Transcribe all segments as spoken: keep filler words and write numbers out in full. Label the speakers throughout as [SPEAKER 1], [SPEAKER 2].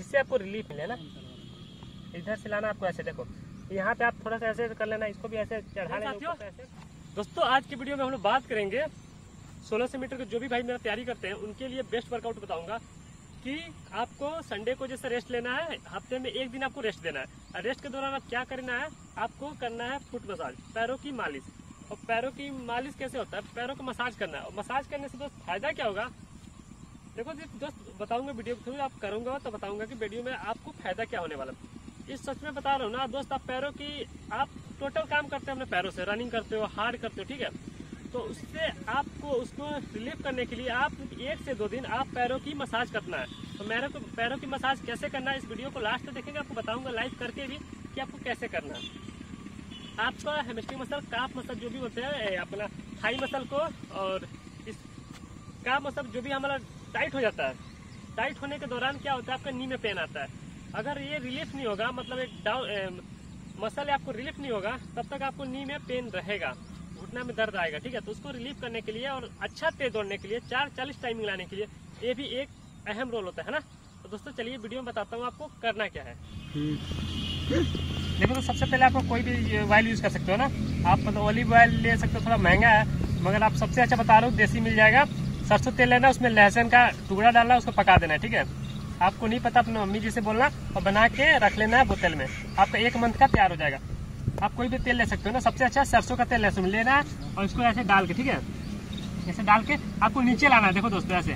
[SPEAKER 1] जिससे आपको रिलीफ मिले ना। इधर से लाना आपको ऐसे, देखो यहाँ पे आप थोड़ा सा ऐसे कर लेना, इसको भी ऐसे चढ़ा लेना ऐसे। दोस्तों आज की वीडियो में हम लोग बात करेंगे सोलह सौ मीटर के जो भी भाई मेरा तैयारी करते हैं उनके लिए बेस्ट वर्कआउट बताऊंगा कि आपको संडे को जैसे रेस्ट लेना है, हफ्ते में एक दिन आपको रेस्ट देना है। रेस्ट के दौरान आप क्या करना है, आपको करना है फुट मसाज, पैरों की मालिश। और पैरों की मालिश कैसे होता है, पैरों को मसाज करना है। और मसाज करने से दोस्त फायदा क्या होगा, देखो दोस्त बताऊंगा वीडियो के थ्रू, आप करूंगा तो बताऊंगा कि वीडियो में आपको फायदा क्या होने वाला। इस सच में बता रहा हूँ ना दोस्त, आप पैरों की आप टोटल काम करते हो अपने पैरों से, रनिंग करते हो, हार्ड करते हो, ठीक है। तो उससे आपको उसको रिलीफ करने के लिए आप एक से दो दिन आप पैरों की मसाज करना है। तो मेरे को पैरों की मसाज कैसे करना है, इस वीडियो को लास्ट तक देखेंगे, आपको बताऊंगा लाइव करके भी कि आपको कैसे करना है। आपका हैमस्ट्रिंग मसल, काफ मसल जो भी होते हैं, अपना थाई मसल को और इस काफ मसल जो भी हमारा टाइट हो जाता है, टाइट होने के दौरान क्या होता है, आपका नी में पेन आता है। अगर ये रिलीफ नहीं होगा, मतलब एक डाउन मसल आपको रिलीफ नहीं होगा, तब तक आपको नी में पेन रहेगा, घुटना में दर्द आएगा, ठीक है। तो उसको रिलीफ करने के लिए और अच्छा तेज दौड़ने के लिए, चार चालीस टाइमिंग लाने के लिए ये भी एक अहम रोल होता है ना। तो दोस्तों चलिए वीडियो में बताता हूँ आपको करना क्या है। देखो तो सबसे पहले आपको कोई भी ऑयल यूज कर सकते हो ना, आप मतलब ऑलिव ऑयल ले सकते हो, थोड़ा महंगा है मगर आप सबसे अच्छा बता रहा हूँ देसी मिल जाएगा। सरसों तेल लेना, उसमें लहसुन का टुकड़ा डालना, उसको पका देना है, ठीक है। आपको नहीं पता अपनी मम्मी जी से बोलना और बना के रख लेना है बोतल में, आपका एक मंथ का तैयार हो जाएगा। आप कोई भी तेल ले सकते हो ना, सबसे अच्छा सरसों का तेल लहसुन लेना है और इसको ऐसे डाल के, ठीक है, ऐसे डाल के आपको नीचे लाना है। देखो दोस्तों ऐसे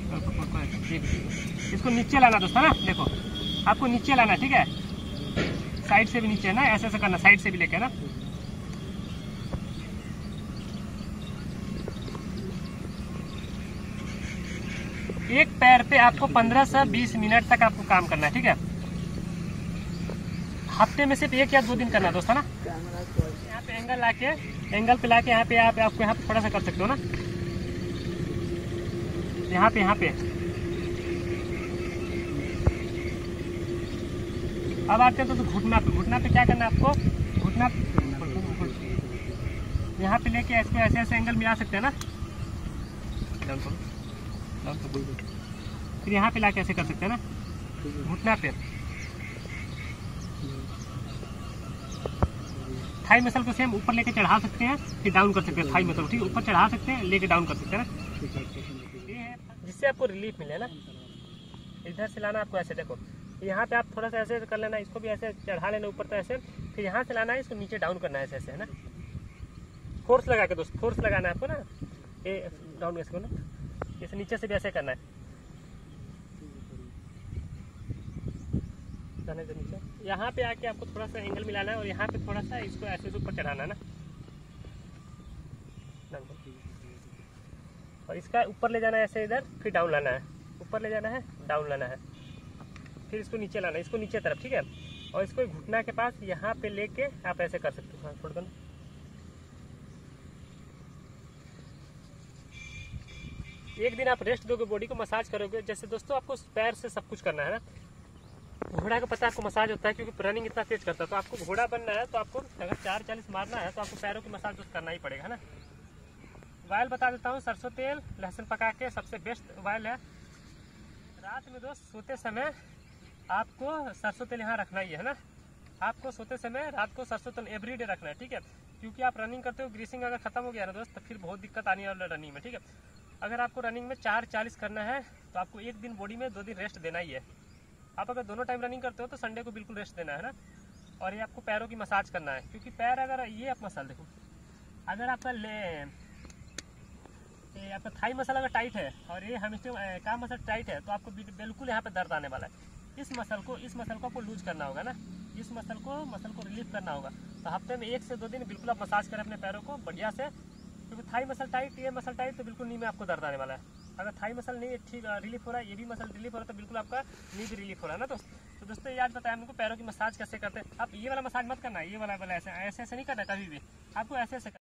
[SPEAKER 1] इसको नीचे लाना दोस्तों ना, देखो आपको नीचे लाना, ठीक है, साइड से भी नीचे ना, ऐसे ऐसे करना, साइड से भी लेके ना। एक पैर पे आपको पंद्रह से बीस मिनट तक आपको काम करना है, ठीक है। हफ्ते में सिर्फ एक या दो दिन करना है दोस्तों ना। यहाँ पे एंगल लाके, एंगल पे लाके यहाँ पे आप आपको यहाँ पे थोड़ा सा कर सकते हो ना, यहाँ पे यहाँ पे अब आते हैं तो घुटना पे, घुटना पे क्या करना है आपको, घुटना यहाँ पे लेके इसको ऐसे ऐसे एंगल मिला सकते हैं ना, फिर यहाँ पे लाके ऐसे कर सकते हैं ना, घुटना पे। थाई मसल को सेम ऊपर लेके चढ़ा सकते हैं, फिर डाउन कर सकते हैं। थाई मसल ठीक ऊपर चढ़ा सकते हैं, लेके डाउन कर सकते हैं ना, ये है जिससे आपको रिलीफ मिले ना। इधर से लाना आपको ऐसे, देखो यहाँ पे आप थोड़ा सा ऐसे कर लेना, इसको भी ऐसे चढ़ा लेना ऊपर तो ऐसे, फिर यहाँ से लाना है, इसको नीचे डाउन करना है ऐसे ऐसे, है ना। फोर्स लगा के दोस्त, फोर्स लगाना है आपको ना, ये डाउन इसको ना, जैसे नीचे से भी ऐसे करना है, नीचे यहाँ पे आके आपको थोड़ा सा एंगल मिलाना है और यहाँ पे थोड़ा सा इसको ऐसे ऊपर चढ़ाना है ना, और इसका ऊपर ले जाना है ऐसे इधर, फिर डाउन लाना है, ऊपर ले जाना है, डाउन लाना है, फिर इसको नीचे लाना है, इसको नीचे तरफ, ठीक है। और इसको घुटना के पास यहाँ पे लेके आप ऐसे कर सकते हो, छोड़ दो। एक दिन आप रेस्ट दोगे, बॉडी को मसाज करोगे। जैसे दोस्तों आपको पैर से सब कुछ करना है ना, घोड़ा का पता है आपको मसाज होता है क्योंकि रनिंग इतना तेज करता है। तो आपको घोड़ा बनना है तो आपको अगर चार चालीस मारना है तो आपको पैरों की मसाज तो करना ही पड़ेगा, है ना। वायल बता देता हूँ, सरसों तेल लहसुन पका के सबसे बेस्ट वायल है। रात में दोस्त सोते समय आपको सरसों तेल यहाँ रखना ही है ना, आपको सोते समय रात को सरसों तेल एवरीडे रखना है, ठीक है। क्योंकि आप रनिंग करते हो, ग्रीसिंग अगर खत्म हो गया ना दोस्त तो फिर बहुत दिक्कत आनी है रनिंग में, ठीक है। अगर आपको रनिंग में चार चालीस करना है तो आपको एक दिन बॉडी में दो दिन रेस्ट देना ही है। आप अगर दोनों टाइम रनिंग करते हो तो संडे को बिल्कुल रेस्ट देना है ना। और ये आपको पैरों की मसाज करना है, क्योंकि पैर अगर ये आप मसल देखो, अगर आपका ले ये आपका थाई मसल अगर टाइट है और ये हैमस्ट्रिंग काम मसल टाइट है तो आपको बिल्कुल यहाँ पे दर्द आने वाला है। इस मसल को इस मसल को आपको लूज करना होगा ना, इस मसल को मसल को रिलीफ करना होगा। तो हफ्ते में एक से दो दिन बिल्कुल आप मसाज करें अपने पैरों को बढ़िया से, क्योंकि थाई मसल टाइट, ये मसल टाइट तो बिल्कुल नी में आपको दर्द आने वाला है। अगर थाई मसल नहीं ठीक रिलीफ हो रहा है, ये भी मसल रिलीफ हो रहा है, तो बिल्कुल आपका नी भी रिलीफ हो रहा है ना दोस्त। तो दोस्तों याद बताया हमको पैरों की मसाज कैसे करते हैं। आप ये वाला मसाज मत करना, ये वाला वाला ऐसे ऐसे ऐसे नहीं करना कभी भी, आपको ऐसे ऐसे